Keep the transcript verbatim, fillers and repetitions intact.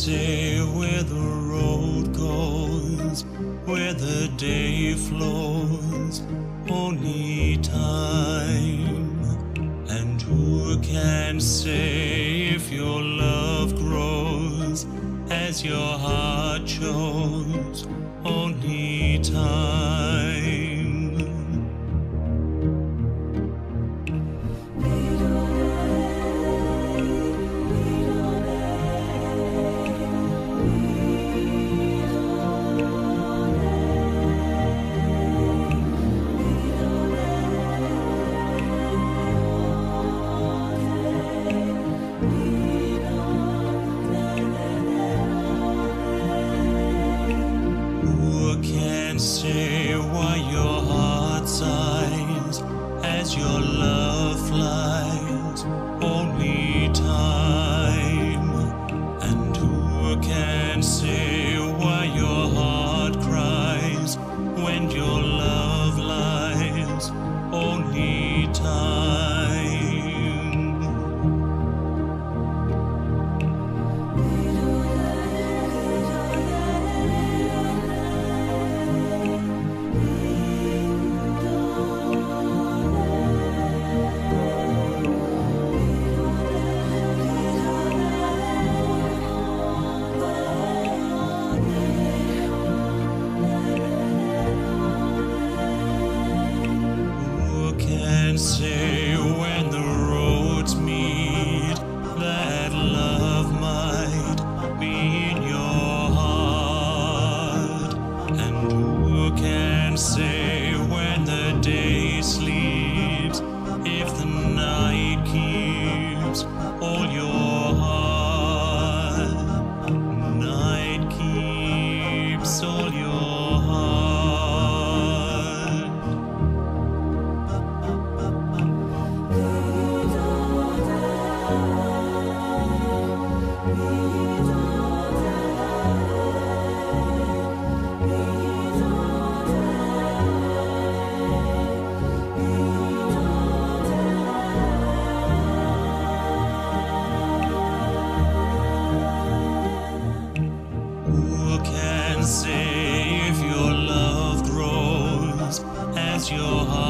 say where the road goes, where the day flows? Only time. And who can say if your love grows as your heart chose? Only time. Say why your heart sighs as your love flies? Only time. And who can say why your heart cries when your love lies? Only time. Say when the roads meet that love might be in your heart. And who can say when the day sleeps if the night keeps all your heart? Night keeps all your heart. Say if your love grows as your heart